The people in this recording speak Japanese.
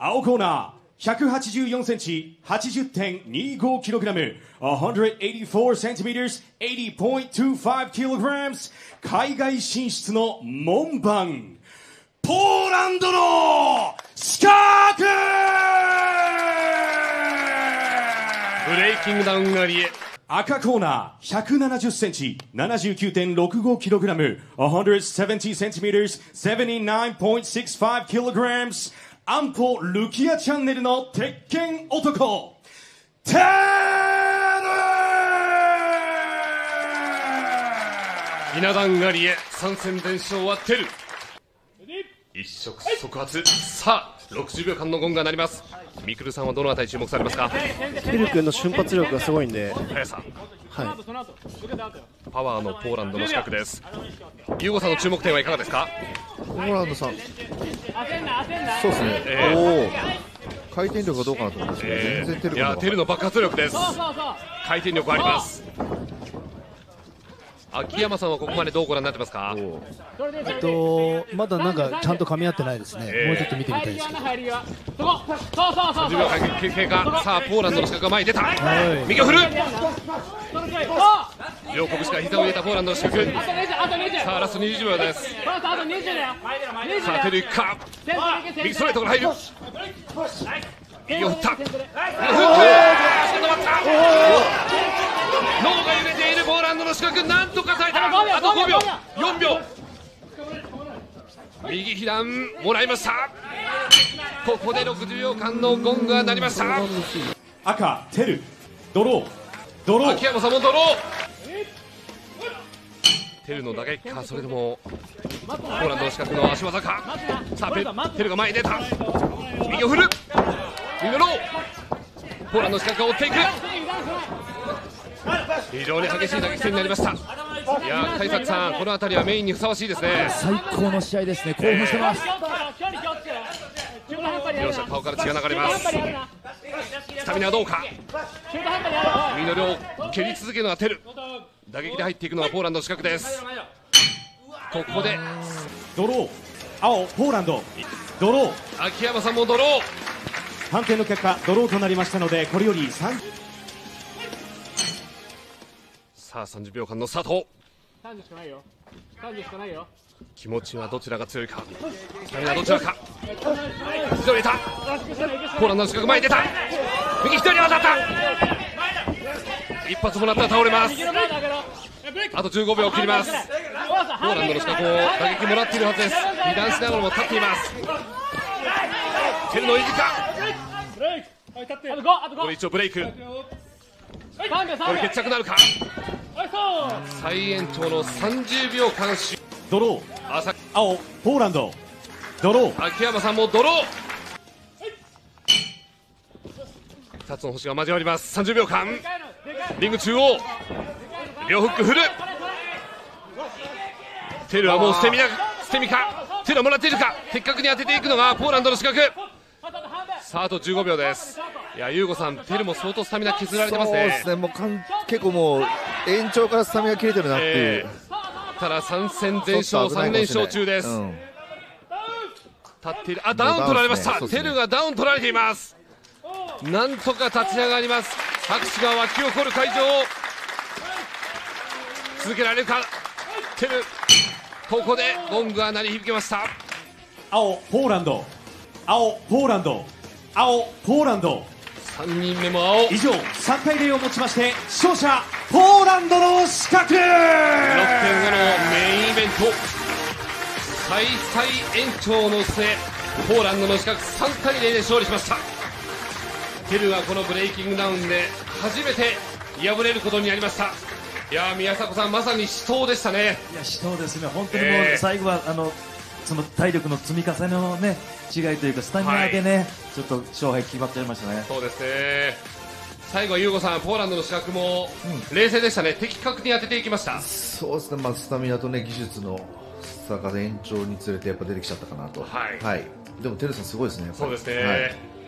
青コーナー184センチ 80.25kg 184 centimeters 80.25 kilograms 海外進出の門番ポーランドの資格ブレイキングダウン狩りへ。 赤コーナー170センチ 79.65kg 170 centimeters 79.65 kilograms 安保ルキアチャンネルの鉄拳男テル稲段狩りへ参戦伝承はテル。一触即発。さあ60秒間のゴンが鳴ります。ミクルさんはどのあたり注目されますか？ テル君の瞬発力がすごいんで、 速さ、 はい、 パワーのポーランドの資格です。ユーゴさんの注目点はいかがですか？ ポーランドさん、そうですね、回転力がどうかなと思いますけど、全然テル君いやテルの爆発力です。回転力あります。秋山さんはここまでどうご覧になってますか？ まだなんかちゃんと噛み合ってないですね、もうちょっと見てみたいですけど。 30秒間経過。さあポーランドの資格が前に出た。右を振る。両拳から膝を入れたポーランドの資格。さあラスト20秒です。さあテルいくか。右ストレートから入る。右を振った。右を振って止まった。脳が揺れているポーランドの資格、なんとか耐えた。あと5秒4秒。右被弾もらいました。ここで60秒間のゴングが鳴りました。 赤テルドロードロー。 秋山さんもドロー。テルの打撃か、それともポーランドの資格の足技か。さあテルが前に出た。右を振る。右のロー。ポーランドの資格が追っていく。非常に激しい打撃戦になりました。いや大作さん、この辺りはメインにふさわしいですね。 最高の試合ですね、興奮してます。 両者顔から血が流れます。スタミナはどうか。右の両蹴り続けるのはテル。打撃で入っていくのはポーランドの資格です。ここでドロー青ポーランドドロー。 秋山さんもドロー。 判定の結果ドローとなりましたので、これより3。 さあ30秒間のスタート。気持ちはどちらが強いか。スタミナはどちらか。左入れた。ポーランドの資格前に出た。右左に当たった。一発もらったら倒れます。あと15秒を切ります。ポーランドの資格を打撃もらっているはずです。被弾しながらも立っています。テルの意地か。これ一応ブレイク。これ決着なるか。再延長の30秒間ドロー青ポーランドドロー。 秋山さんもドロー。2つの星が交わります。30秒間リング中央両フック振る。テルはもう捨て身か。テルはもらっているか。的確に当てていくのがポーランドの資格。さああと15秒です。いやユーゴさん、テルも相当スタミナ削られてますね。 そうですね、もう結構もう延長からスタミナ切れてるなっていう、 ただ3戦全勝3連勝中です。立っている。ダウン取られました。テルがダウン取られています。なんとか立ち上がります。拍手が沸き起こる会場。続けられるか。テル、ここでゴングが鳴り響きました。 青ポーランド青ポーランド青ポーランド。 3人目も青。 以上3対0をもちまして勝者ポーランドの資格。 6.5 のメインイベント再々延長の末、ポーランドの資格3対0で勝利しました。テルはこのブレイキングダウンで初めて敗れることになりました。いや宮迫さん、まさに死闘でしたね。 いや死闘ですね、本当にもう最後はその体力の積み重ねのね違いというかスタミナでね、ちょっと勝敗決まっちゃいましたね。 そうですね。最後はユーゴさん、ポーランドの資格も冷静でしたね。的確に当てていきました。 そうですね、スタミナとね技術の差が延長につれてやっぱ出てきちゃったかなと。はい、でもテルさんすごいですね。 そうですね、